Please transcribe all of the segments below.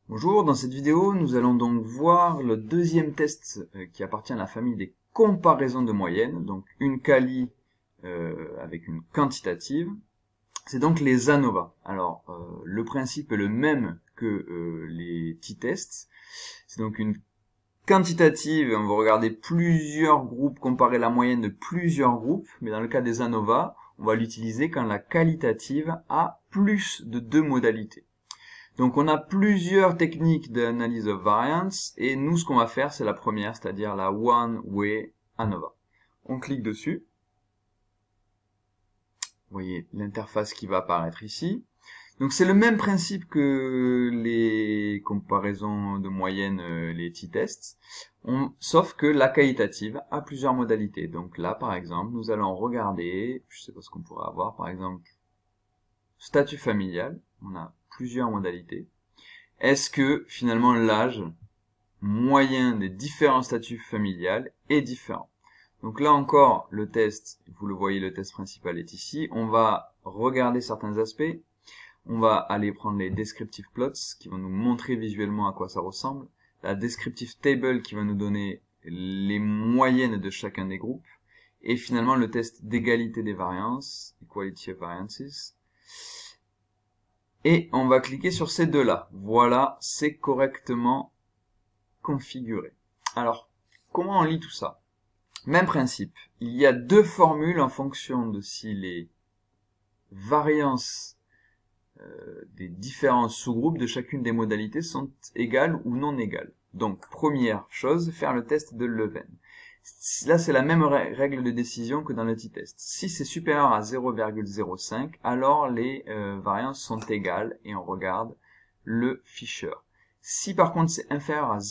Bonjour, dans cette vidéo, nous allons donc voir le deuxième test qui appartient à la famille des comparaisons de moyenne, donc une quali avec une quantitative. C'est donc les ANOVA. Alors, le principe est le même que les t-tests. C'est donc une quantitative, on va regarder plusieurs groupes, comparer la moyenne de plusieurs groupes, mais dans le cas des ANOVA, on va l'utiliser quand la qualitative a plus de 2 modalités. Donc on a plusieurs techniques d'analyse of variance, et nous ce qu'on va faire c'est la première, c'est-à-dire la one-way ANOVA. On clique dessus. Vous voyez l'interface qui va apparaître ici. Donc c'est le même principe que les comparaisons de moyenne, les t-tests, sauf que la qualitative a plusieurs modalités. Donc là par exemple, nous allons regarder, je sais pas ce qu'on pourrait avoir, par exemple, statut familial, on a plusieurs modalités. Est-ce que finalement l'âge moyen des différents statuts familiales est différent? Donc là encore, le test, vous le voyez, le test principal est ici. On va regarder certains aspects. On va aller prendre les descriptive plots qui vont nous montrer visuellement à quoi ça ressemble. La descriptive table qui va nous donner les moyennes de chacun des groupes. Et finalement le test d'égalité des variances, equality of variances. Et on va cliquer sur ces deux-là. Voilà, c'est correctement configuré. Alors, comment on lit tout ça? Même principe. Il y a deux formules en fonction de si les variances des différents sous-groupes de chacune des modalités sont égales ou non égales. Donc, première chose, faire le test de Leven. Là, c'est la même règle de décision que dans le t-test. Si c'est supérieur à 0,05, alors les variances sont égales et on regarde le Fisher. Si par contre c'est inférieur à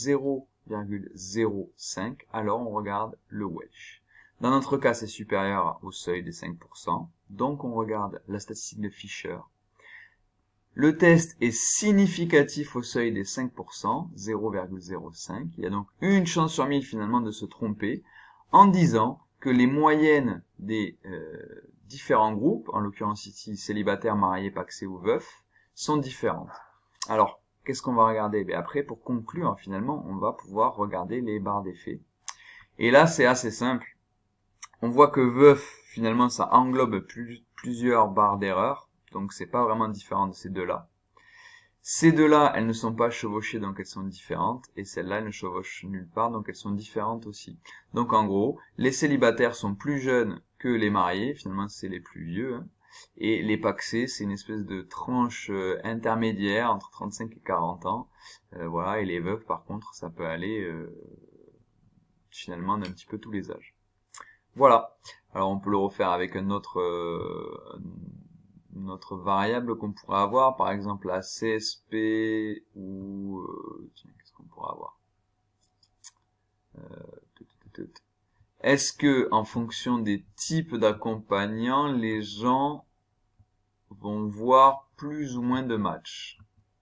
0,05, alors on regarde le Welch. Dans notre cas, c'est supérieur au seuil des 5%, donc on regarde la statistique de Fisher. Le test est significatif au seuil des 5%, 0,05. Il y a donc une chance sur 1000 finalement de se tromper en disant que les moyennes des différents groupes, en l'occurrence ici célibataires, mariés, pacsés ou veufs, sont différentes. Alors, qu'est-ce qu'on va regarder? Bien après, pour conclure, finalement, on va pouvoir regarder les barres d'effet. Et là, c'est assez simple. On voit que veuf, finalement, ça englobe plusieurs barres d'erreur. Donc c'est pas vraiment différent de ces deux-là. Ces deux-là, elles ne sont pas chevauchées, donc elles sont différentes. Et celles-là, elles ne chevauchent nulle part, donc elles sont différentes aussi. Donc en gros, les célibataires sont plus jeunes que les mariés. Finalement, c'est les plus vieux. Hein. Et les pacsés, c'est une espèce de tranche intermédiaire entre 35 et 40 ans. Voilà. Et les veufs, par contre, ça peut aller finalement d'un petit peu tous les âges. Voilà. Alors on peut le refaire avec un autre... notre variable qu'on pourrait avoir, par exemple la CSP ou tiens, qu'est-ce qu'on pourrait avoir? Est-ce que en fonction des types d'accompagnants, les gens vont voir plus ou moins de matchs?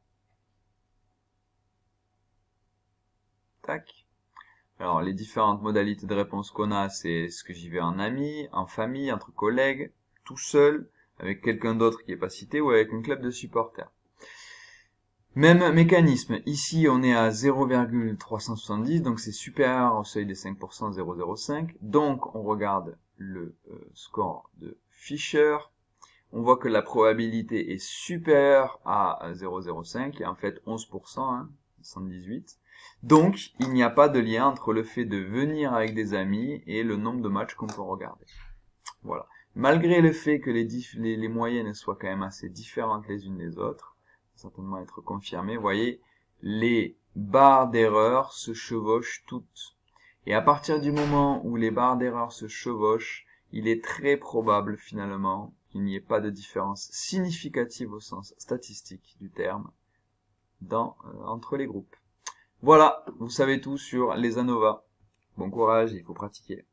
Tac. Alors les différentes modalités de réponse qu'on a, c'est est-ce que j'y vais en ami, en famille, entre collègues, tout seul, avec quelqu'un d'autre qui n'est pas cité, ou avec un club de supporters. Même mécanisme. Ici, on est à 0,370, donc c'est supérieur au seuil des 5%, 0,05. Donc, on regarde le score de Fisher. On voit que la probabilité est supérieure à 0,05, et en fait 11%, hein, 118. Donc, il n'y a pas de lien entre le fait de venir avec des amis et le nombre de matchs qu'on peut regarder. Voilà. Malgré le fait que les moyennes soient quand même assez différentes les unes des autres, certainement être confirmé, vous voyez, les barres d'erreur se chevauchent toutes. Et à partir du moment où les barres d'erreur se chevauchent, il est très probable finalement qu'il n'y ait pas de différence significative au sens statistique du terme entre les groupes. Voilà, vous savez tout sur les ANOVA. Bon courage, il faut pratiquer.